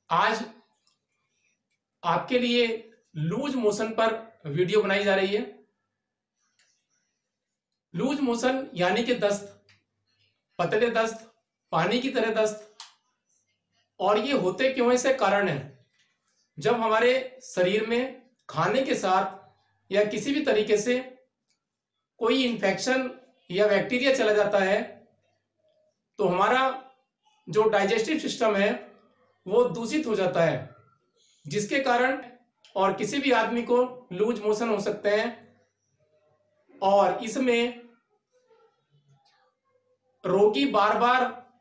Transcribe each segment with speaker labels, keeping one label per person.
Speaker 1: आज आपके लिए लूज मोशन पर वीडियो बनाई जा रही है। लूज मोशन यानी कि दस्त, पतले दस्त, पानी की तरह दस्त। और ये होते क्यों, इससे कारण है जब हमारे शरीर में खाने के साथ या किसी भी तरीके से कोई इन्फेक्शन या बैक्टीरिया चला जाता है तो हमारा जो डाइजेस्टिव सिस्टम है वो दूषित हो जाता है, जिसके कारण और किसी भी आदमी को लूज मोशन हो सकते हैं। और इसमें रोगी बार बार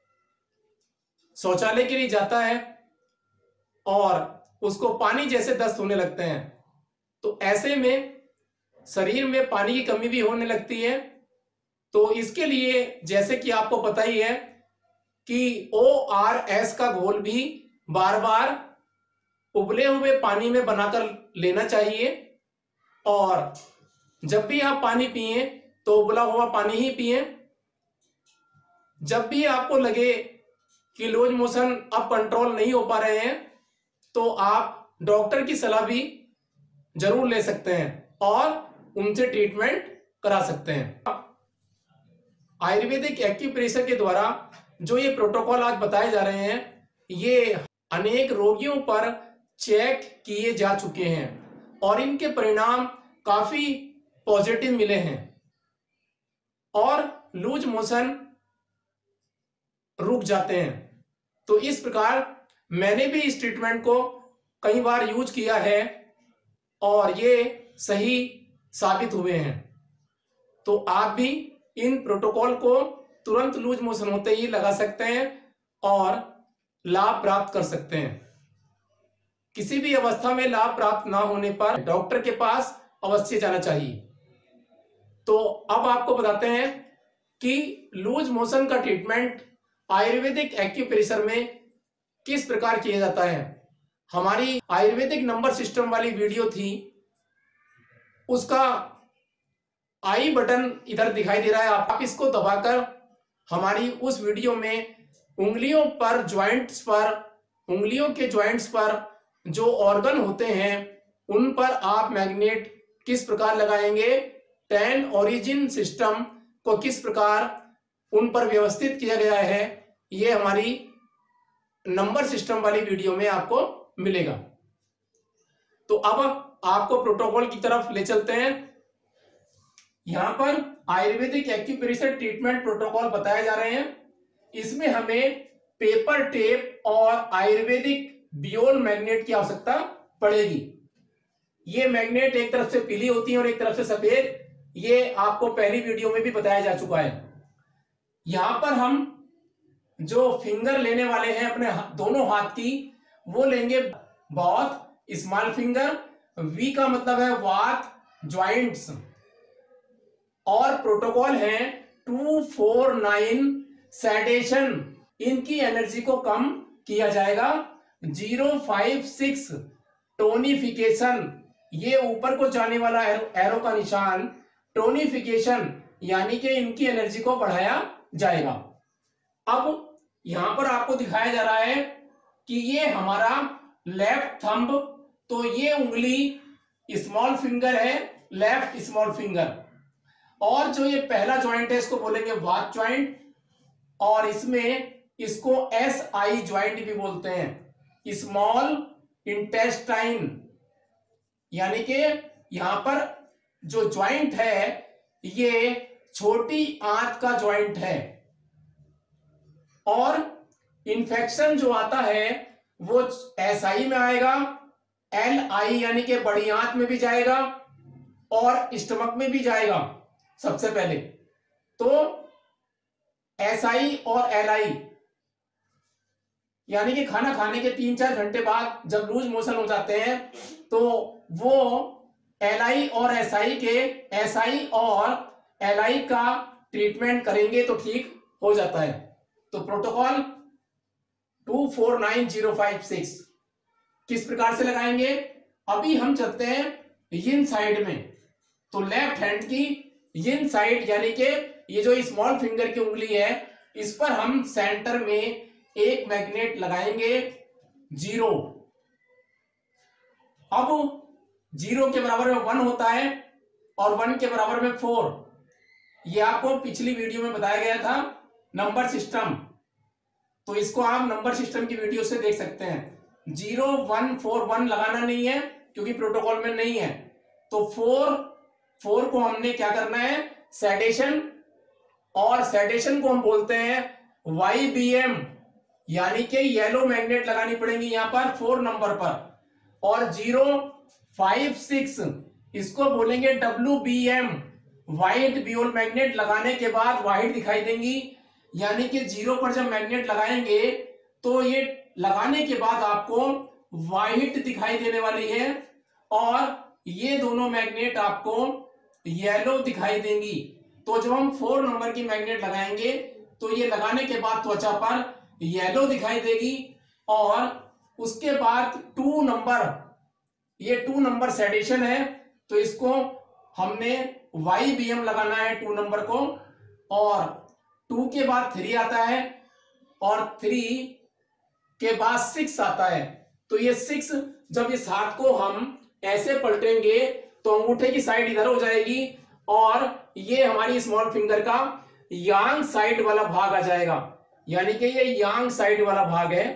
Speaker 1: शौचालय के लिए जाता है और उसको पानी जैसे दस्त होने लगते हैं। तो ऐसे में शरीर में पानी की कमी भी होने लगती है। तो इसके लिए जैसे कि आपको पता ही है कि ORS का घोल भी बार बार उबले हुए पानी में बनाकर लेना चाहिए। और जब भी आप पानी पिए तो उबला हुआ पानी ही पिए। जब भी आपको लगे कि लूज मोशन अब कंट्रोल नहीं हो पा रहे हैं तो आप डॉक्टर की सलाह भी जरूर ले सकते हैं और उनसे ट्रीटमेंट करा सकते हैं। आयुर्वेदिक एक्यूप्रेशर के द्वारा जो ये प्रोटोकॉल आज बताए जा रहे हैं ये अनेक रोगियों पर चेक किए जा चुके हैं और इनके परिणाम काफी पॉजिटिव मिले हैं और लूज मोशन रुक जाते हैं। तो इस प्रकार मैंने भी इस ट्रीटमेंट को कई बार यूज किया है और ये सही साबित हुए हैं। तो आप भी इन प्रोटोकॉल को तुरंत लूज मोशन होते ही लगा सकते हैं और लाभ प्राप्त कर सकते हैं। किसी भी अवस्था में लाभ प्राप्त ना होने पर डॉक्टर के पास अवश्य जाना चाहिए। तो अब आपको बताते हैं कि लूज मोशन का ट्रीटमेंट आयुर्वेदिक एक्यूप्रेशर में किस प्रकार किया जाता है। हमारी आयुर्वेदिक नंबर सिस्टम वाली वीडियो थी, उसका आई बटन इधर दिखाई दे रहा है, आप इसको दबाकर हमारी उस वीडियो में उंगलियों पर ज्वाइंट्स पर, उंगलियों के ज्वाइंट्स पर जो ऑर्गन होते हैं उन पर आप मैग्नेट किस प्रकार लगाएंगे, 10 ओरिजिन सिस्टम को किस प्रकार उन पर व्यवस्थित किया गया है, ये हमारी नंबर सिस्टम वाली वीडियो में आपको मिलेगा। तो अब आपको प्रोटोकॉल की तरफ ले चलते हैं। यहां पर आयुर्वेदिक एक्यूप्रेशर ट्रीटमेंट प्रोटोकॉल बताए जा रहे हैं। इसमें हमें पेपर टेप और आयुर्वेदिक बियोल मैग्नेट की आवश्यकता पड़ेगी। ये मैग्नेट एक तरफ से पीली होती है और एक तरफ से सफेद, ये आपको पहली वीडियो में भी बताया जा चुका है। यहां पर हम जो फिंगर लेने वाले हैं अपने दोनों हाथ की, वो लेंगे बहुत स्मॉल फिंगर। वी का मतलब है वात, ज्वाइंट्स। और प्रोटोकॉल है 249 सेडेशन, इनकी एनर्जी को कम किया जाएगा। 056 टोनिफिकेशन, ये ऊपर को जाने वाला एरो का निशान टोनिफिकेशन यानी कि इनकी एनर्जी को बढ़ाया जाएगा। अब यहां पर आपको दिखाया जा रहा है कि ये हमारा लेफ्ट थंब, तो ये उंगली स्मॉल फिंगर है, लेफ्ट स्मॉल फिंगर। और जो ये पहला ज्वाइंट है इसको बोलेंगे वात ज्वाइंट और इसमें इसको SI ज्वाइंट भी बोलते हैं, स्मॉल इंटेस्टाइन। यानी कि यहां पर जो ज्वाइंट है ये छोटी आंत का ज्वाइंट है। और इन्फेक्शन जो आता है वो SI में आएगा, LI यानी कि बड़ी आंत में भी जाएगा और स्टमक में भी जाएगा सबसे पहले। तो SI और LI यानी कि खाना खाने के 3-4 घंटे बाद जब लूज मोशन हो जाते हैं तो वो LI और SI और LI का ट्रीटमेंट करेंगे तो ठीक हो जाता है। तो प्रोटोकॉल 249056 किस प्रकार से लगाएंगे, अभी हम चलते हैं यिन साइड में। तो लेफ्ट हैंड की यिन साइड यानी कि ये जो स्मॉल फिंगर की उंगली है इस पर हम सेंटर में एक मैग्नेट लगाएंगे 0। अब 0 के बराबर में 1 होता है और 1 के बराबर में 4। ये आपको पिछली वीडियो में बताया गया था नंबर सिस्टम, तो इसको आप नंबर सिस्टम की वीडियो से देख सकते हैं। 0 1 4 1 लगाना नहीं है क्योंकि प्रोटोकॉल में नहीं है। तो 4 को हमने क्या करना है, सेडेशन, और सेडेशन को हम बोलते हैं YBM, यानी कि येलो मैग्नेट लगानी पड़ेगी यहां पर 4 नंबर पर। और 0 5 6 इसको बोलेंगे WBM, व्हाइट बियोल मैग्नेट लगाने के बाद व्हाइट दिखाई देंगी, यानी कि 0 पर जब मैग्नेट लगाएंगे तो ये लगाने के बाद आपको व्हाइट दिखाई देने वाली है, और ये दोनों मैग्नेट आपको येलो दिखाई देंगी। तो जब हम 4 नंबर की मैग्नेट लगाएंगे तो ये लगाने के बाद त्वचा पर येलो दिखाई देगी, और उसके बाद 2 नंबर, ये 2 नंबर सेडेशन है, तो इसको हमने YBM लगाना है 2 नंबर को। और 2 के बाद 3 आता है, और 3 के बाद 6 आता है। तो ये 6, जब इस हाथ को हम ऐसे पलटेंगे तो अंगूठे की साइड इधर हो जाएगी, और ये हमारी स्मॉल फिंगर का यांग साइड वाला भाग आ जाएगा, यानी कि ये यांग साइड वाला भाग है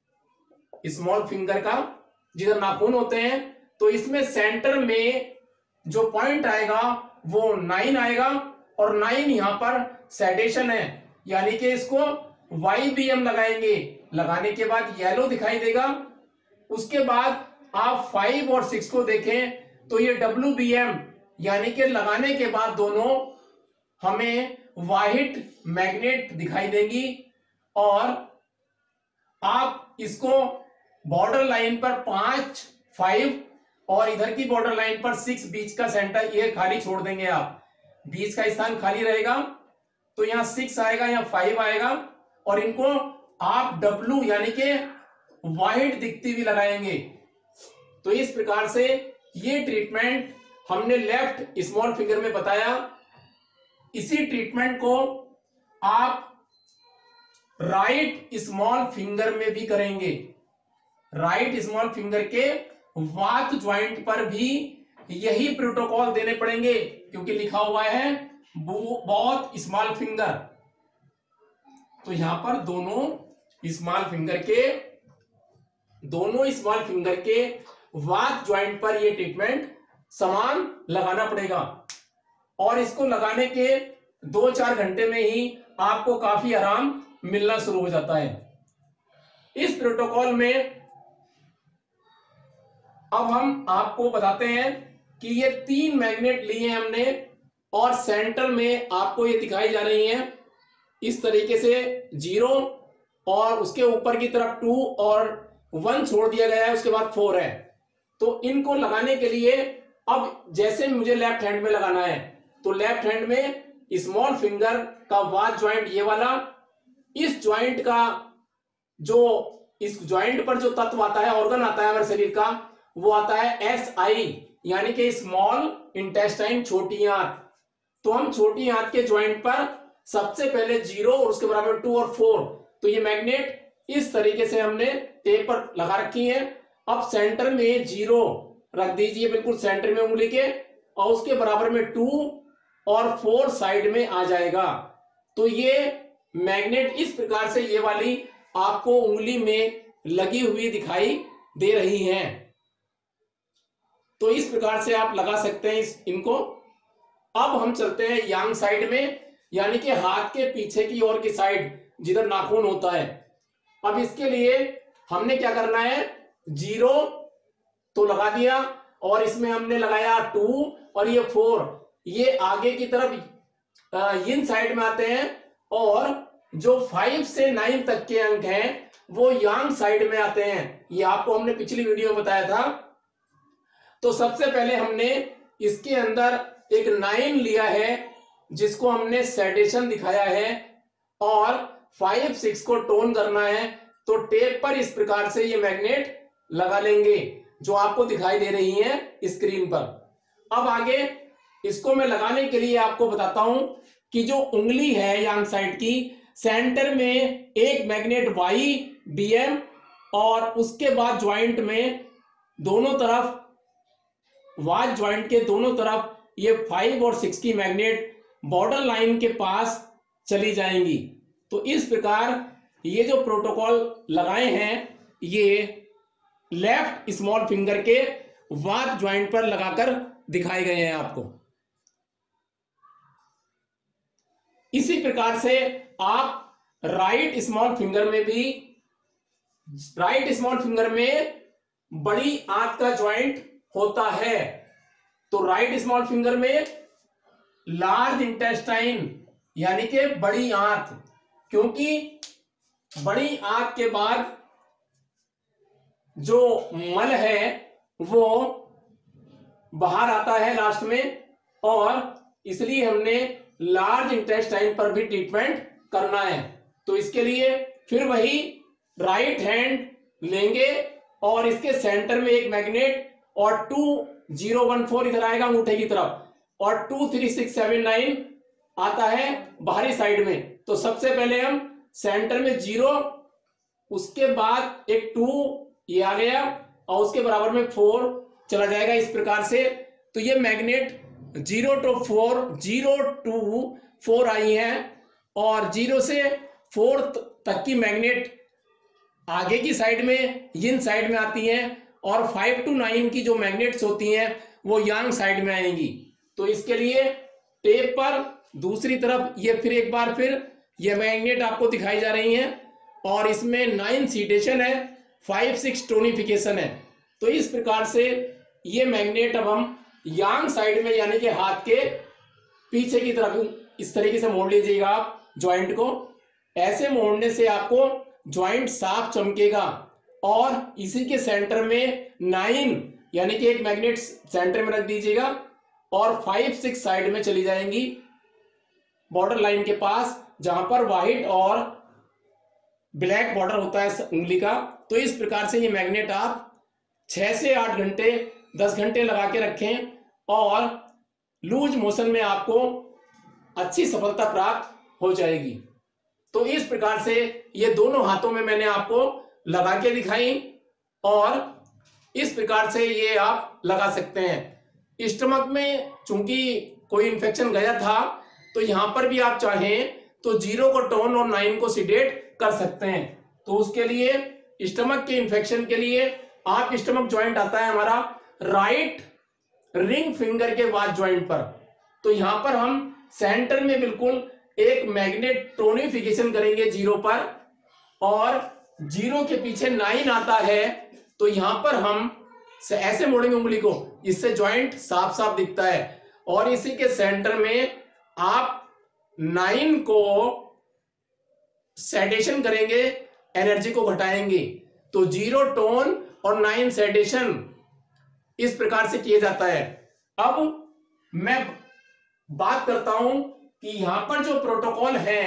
Speaker 1: स्मॉल फिंगर का, जिधर नाखून होते हैं। तो इसमें सेंटर में जो पॉइंट आएगा वो 9 आएगा, और 9 यहां पर सेडेशन है, यानी कि इसको YBM लगाएंगे। लगाने के बाद येलो दिखाई देगा। उसके बाद आप 5 और 6 को देखें तो ये WBM, यानी कि लगाने के बाद दोनों हमें व्हाइट मैग्नेट दिखाई देंगी, और आप इसको बॉर्डर लाइन पर 5 5 और इधर की बॉर्डर लाइन पर 6, बीच का सेंटर ये खाली छोड़ देंगे आप, बीच का स्थान खाली रहेगा। तो यहां 6 आएगा, यहां 5 आएगा, और इनको आप W यानी कि व्हाइट दिखती हुई लगाएंगे। तो इस प्रकार से ये ट्रीटमेंट हमने लेफ्ट स्मॉल फिंगर में बताया। इसी ट्रीटमेंट को आप राइट स्मॉल फिंगर में भी करेंगे। राइट स्मॉल फिंगर के वात ज्वाइंट पर भी यही प्रोटोकॉल देने पड़ेंगे, क्योंकि लिखा हुआ है बोथ स्मॉल फिंगर। तो यहां पर दोनों स्मॉल फिंगर के वात ज्वाइंट पर यह ट्रीटमेंट समान लगाना पड़ेगा, और इसको लगाने के 2-4 घंटे में ही आपको काफी आराम मिलना शुरू हो जाता है। इस प्रोटोकॉल में अब हम आपको बताते हैं कि ये 3 मैग्नेट लिए हमने, और सेंटर में आपको ये दिखाई जा रही है इस तरीके से 0, और उसके ऊपर की तरफ 2 और 1 छोड़ दिया गया है, उसके बाद 4 है। तो इनको लगाने के लिए अब जैसे मुझे लेफ्ट हैंड में लगाना है, तो लेफ्ट हैंड में स्मॉल फिंगर का वात ज्वाइंट ये वाला, इस ज्वाइंट का जो इस ज्वाइंट पर जो तत्व आता है, ऑर्गन आता है हमारे शरीर का, वो आता है SI, यानी कि स्मॉल इंटेस्टाइन, छोटी आंत। तो हम छोटी आंत के ज्वाइंट पर सबसे पहले 0 और उसके बराबर 2 और 4, तो ये मैग्नेट इस तरीके से हमने टेप पर लगा रखी है। अब सेंटर में 0 रख दीजिए, बिल्कुल सेंटर में उंगली के, और उसके बराबर में 2 और 4 साइड में आ जाएगा। तो ये मैग्नेट इस प्रकार से ये वाली आपको उंगली में लगी हुई दिखाई दे रही हैं। तो इस प्रकार से आप लगा सकते हैं इनको। अब हम चलते हैं यांग साइड में, यानी कि हाथ के पीछे की ओर की साइड जिधर नाखून होता है। अब इसके लिए हमने क्या करना है, 0 तो लगा दिया, और इसमें हमने लगाया 2 और ये 4, ये आगे की तरफ इन साइड में आते हैं, और जो 5 से 9 तक के अंक हैं वो यांग साइड में आते हैं। ये आपको हमने पिछली वीडियो में बताया था। तो सबसे पहले हमने इसके अंदर एक 9 लिया है, जिसको हमने सेडेशन दिखाया है, और 5 6 को टोन करना है। तो टेप पर इस प्रकार से ये मैग्नेट लगा लेंगे, जो आपको दिखाई दे रही है स्क्रीन पर। अब आगे इसको मैं लगाने के लिए आपको बताता हूं कि जो उंगली है यांग साइड की, सेंटर में एक मैग्नेट YBM और उसके बाद ज्वाइंट में दोनों तरफ, वाच ज्वाइंट के दोनों तरफ ये 5 और 6 की मैग्नेट बॉर्डर लाइन के पास चली जाएंगी। तो इस प्रकार ये जो प्रोटोकॉल लगाए हैं ये लेफ्ट स्मॉल फिंगर के वाच ज्वाइंट पर लगाकर दिखाए गए हैं आपको। इसी प्रकार से आप राइट स्मॉल फिंगर में भी, राइट स्मॉल फिंगर में बड़ी आंत का ज्वाइंट होता है। तो राइट स्मॉल फिंगर में लार्ज इंटेस्टाइन यानी कि बड़ी आंत, क्योंकि बड़ी आंत के बाद जो मल है वो बाहर आता है लास्ट में, और इसलिए हमने लार्ज इंटेस्टाइन पर भी ट्रीटमेंट करना है। तो इसके लिए फिर वही राइट हैंड लेंगे और इसके सेंटर में एक मैग्नेट और 2014 इधर आएगा अंगूठे की तरफ, और 23679 आता है बाहरी साइड में। तो सबसे पहले हम सेंटर में 0, उसके बाद एक 2 ये आ गया और उसके बराबर में 4 चला जाएगा इस प्रकार से। तो ये मैग्नेट 0 to 4, 0 to 4 आई है, और 0 से 4 तक की मैग्नेट आगे की साइड में, yin साइड में आती हैं, और 5 to 9 की जो मैग्नेट्स होती हैं वो yang साइड में आएंगी। तो इसके लिए टेप पर दूसरी तरफ ये फिर एक बार फिर ये मैग्नेट आपको दिखाई जा रही हैं, और इसमें 9 सीडेशन है, 5 6 टोनिफिकेशन है। तो इस प्रकार से ये मैग्नेट अब हम yang साइड में यानी कि हाथ के पीछे की तरफ इस तरीके से मोड़ लीजिएगा आप ज्वाइंट को। ऐसे मोड़ने से आपको ज्वाइंट साफ चमकेगा, और इसी के सेंटर में 9 यानी कि एक मैग्नेट सेंटर में रख दीजिएगा, और 5 6 साइड में चली जाएंगी बॉर्डर लाइन के पास, जहां पर व्हाइट और ब्लैक बॉर्डर होता है उंगली का। तो इस प्रकार से ये मैग्नेट आप 6 से 8 घंटे 10 घंटे लगा के रखें, और लूज मोशन में आपको अच्छी सफलता प्राप्त हो जाएगी। तो इस प्रकार से ये दोनों हाथों में मैंने आपको लगा के दिखाई, और इस प्रकार से ये आप लगा सकते हैं। स्टमक में चूंकि कोई इन्फेक्शन गया था, तो यहां पर भी आप चाहें तो 0 को टोन और 9 को सिडेट कर सकते हैं। तो उसके लिए स्टमक के इन्फेक्शन के लिए आप, स्टमक ज्वाइंट आता है हमारा राइट रिंग फिंगर के वाच ज्वाइंट पर, तो यहां पर हम सेंटर में बिल्कुल एक मैग्नेट टोनिफिकेशन करेंगे 0 पर, और 0 के पीछे 9 आता है, तो यहां पर हम ऐसे मोड़ेंगे उंगली को, इससे ज्वाइंट साफ साफ दिखता है, और इसी के सेंटर में आप 9 को सेडेशन करेंगे, एनर्जी को घटाएंगे। तो 0 टोन और 9 सेडेशन इस प्रकार से किया जाता है। अब मैं बात करता हूं कि यहां पर जो प्रोटोकॉल है,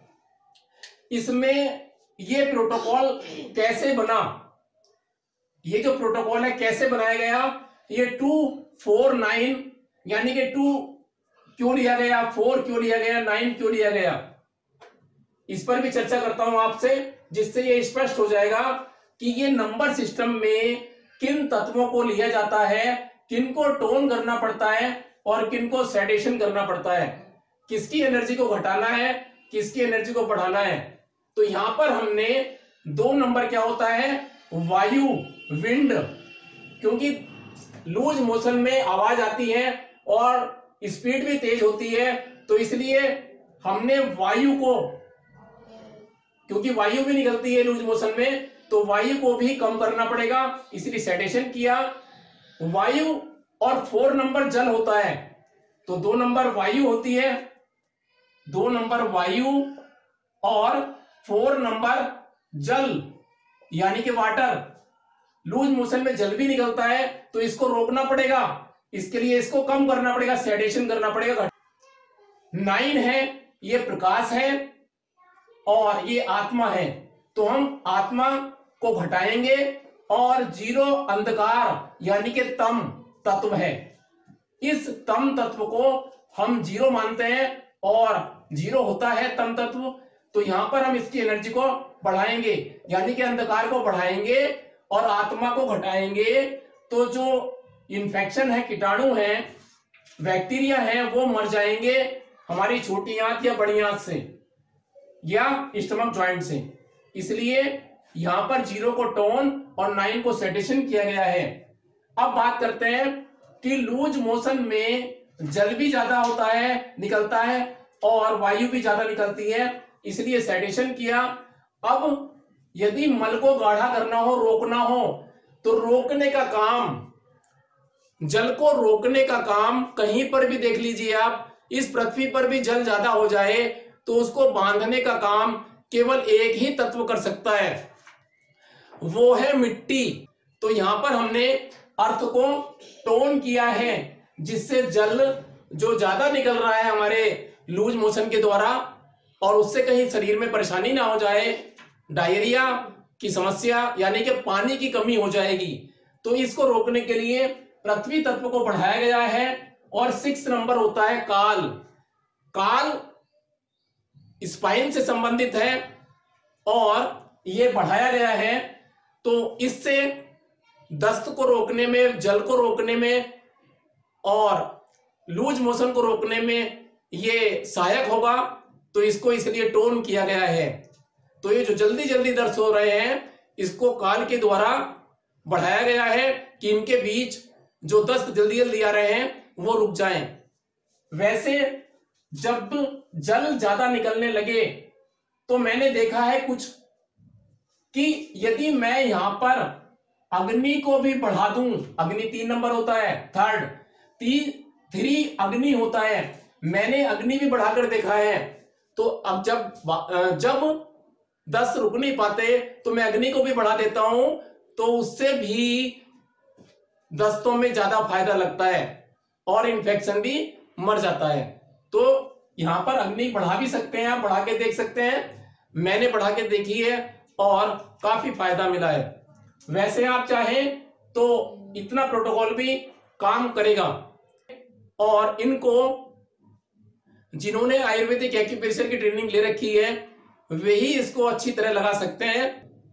Speaker 1: इसमें ये प्रोटोकॉल कैसे बना, ये जो प्रोटोकॉल है कैसे बनाया गया, ये 249 यानी कि 2 क्यों लिया गया, 4 क्यों लिया गया, 9 क्यों लिया गया, इस पर भी चर्चा करता हूं आपसे, जिससे ये स्पष्ट हो जाएगा कि ये नंबर सिस्टम में किन तत्वों को लिया जाता है, किनको टोन करना पड़ता है और किनको सेडेशन करना पड़ता है, किसकी एनर्जी को घटाना है, किसकी एनर्जी को बढ़ाना है। तो यहां पर हमने 2 नंबर क्या होता है, वायु, विंड, क्योंकि लूज मोशन में आवाज आती है और स्पीड भी तेज होती है, तो इसलिए हमने वायु को, क्योंकि वायु भी निकलती है लूज मोशन में, तो वायु को भी कम करना पड़ेगा, इसलिए सेडेशन किया। वायु और 4 नंबर जल होता है, तो 2 नंबर वायु होती है, 2 नंबर वायु और 4 नंबर जल यानी कि वाटर। लूज मोशन में जल भी निकलता है, तो इसको रोकना पड़ेगा, इसके लिए इसको कम करना पड़ेगा, सेडेशन करना पड़ेगा। 9 है, ये प्रकाश है और ये आत्मा है, तो हम आत्मा को घटाएंगे, और 0 अंधकार यानी कि तम तत्व है, इस तम तत्व को हम 0 मानते हैं, और 0 होता है तम तत्व, तो यहां पर हम इसकी एनर्जी को बढ़ाएंगे, यानी कि अंधकार को बढ़ाएंगे और आत्मा को घटाएंगे, तो जो इन्फेक्शन है, कीटाणु है, बैक्टीरिया है, वो मर जाएंगे हमारी छोटी आंत या बड़ी आंत से या स्टमक जॉइंट से। इसलिए यहां पर 0 को टोन और 9 को सेडेशन किया गया है। अब बात करते हैं कि लूज मोशन में जल भी ज्यादा होता है, निकलता है, और वायु भी ज्यादा निकलती है, इसलिए सेडेशन किया। अब यदि मल को गाढ़ा करना हो, रोकना हो, तो रोकने का काम, जल को रोकने का काम कहीं पर भी देख लीजिए आप, इस पृथ्वी पर भी जल ज्यादा हो जाए तो उसको बांधने का काम केवल एक ही तत्व कर सकता है, वो है मिट्टी। तो यहां पर हमने अर्थ को टोन किया है, जिससे जल जो ज्यादा निकल रहा है हमारे लूज मोशन के द्वारा, और उससे कहीं शरीर में परेशानी ना हो जाए, डायरिया की समस्या यानी कि पानी की कमी हो जाएगी, तो इसको रोकने के लिए पृथ्वी तत्व को बढ़ाया गया है। और 6 नंबर होता है काल। काल स्पाइन से संबंधित है और ये बढ़ाया गया है, तो इससे दस्त को रोकने में, जल को रोकने में और लूज मोशन को रोकने में ये सहायक होगा, तो इसको इसलिए टोन किया गया है। तो ये जो जल्दी जल्दी दस्त हो रहे हैं, इसको काल के द्वारा बढ़ाया गया है कि इनके बीच जो दस्त जल्दी जल्दी आ रहे हैं वो रुक जाएं। वैसे जब जल ज्यादा निकलने लगे तो मैंने देखा है कुछ कि यदि मैं यहां पर अग्नि को भी बढ़ा दूं, अग्नि 3 नंबर होता है, थर्ड 3 अग्नि होता है, मैंने अग्नि भी बढ़ाकर देखा है। तो अब जब दस्त रुक नहीं पाते तो मैं अग्नि को भी बढ़ा देता हूं, तो उससे भी दस्तों में ज्यादा फायदा लगता है और इन्फेक्शन भी मर जाता है। तो यहां पर अग्नि बढ़ा भी सकते हैं, आप बढ़ा के देख सकते हैं, मैंने बढ़ा के देखी है और काफी फायदा मिला है। वैसे आप चाहें तो इतना प्रोटोकॉल भी काम करेगा, और इनको जिन्होंने आयुर्वेदिक एक्यूप्रेशर की ट्रेनिंग ले रखी है वही इसको अच्छी तरह लगा सकते हैं।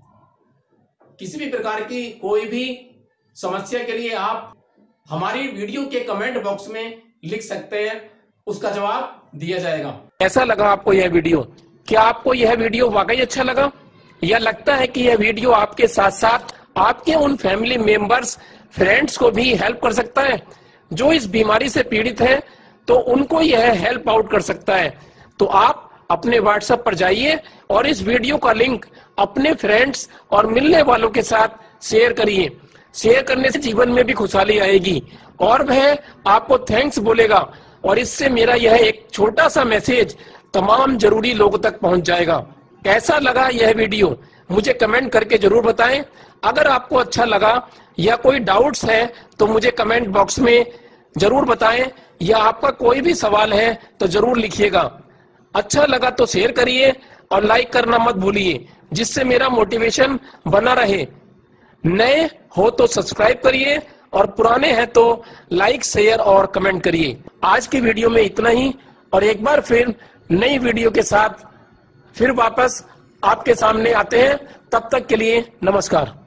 Speaker 1: किसी भी प्रकार की कोई भी समस्या के लिए आप हमारी वीडियो के कमेंट बॉक्स में लिख सकते हैं, उसका जवाब दिया जाएगा।
Speaker 2: कैसा लगा आपको यह वीडियो? क्या आपको यह वीडियो वाकई अच्छा लगा, या लगता है कि यह वीडियो आपके साथ साथ आपके उन फैमिली मेंबर्स, फ्रेंड्स को भी हेल्प कर सकता है जो इस बीमारी से पीड़ित है, तो उनको यह हेल्प आउट कर सकता है? तो आप अपने व्हाट्सएप पर जाइए और इस वीडियो का लिंक अपने फ्रेंड्स और मिलने वालों के साथ शेयर करिए। शेयर करने से जीवन में भी खुशहाली आएगी और वह आपको थैंक्स बोलेगा, और इससे मेरा यह एक छोटा सा मैसेज तमाम जरूरी लोगों तक पहुंच जाएगा। कैसा लगा यह वीडियो मुझे कमेंट करके जरूर बताएं। अगर आपको अच्छा लगा या कोई डाउट्स है तो मुझे कमेंट बॉक्स में जरूर बताएं, या आपका कोई भी सवाल है तो जरूर लिखिएगा। अच्छा लगा तो शेयर करिए और लाइक करना मत भूलिए, जिससे मेरा मोटिवेशन बना रहे। नए हो तो सब्सक्राइब करिए और पुराने हैं तो लाइक, शेयर और कमेंट करिए। आज की वीडियो में इतना ही, और एक बार फिर नई वीडियो के साथ फिर वापस आपके सामने आते हैं। तब तक के लिए नमस्कार।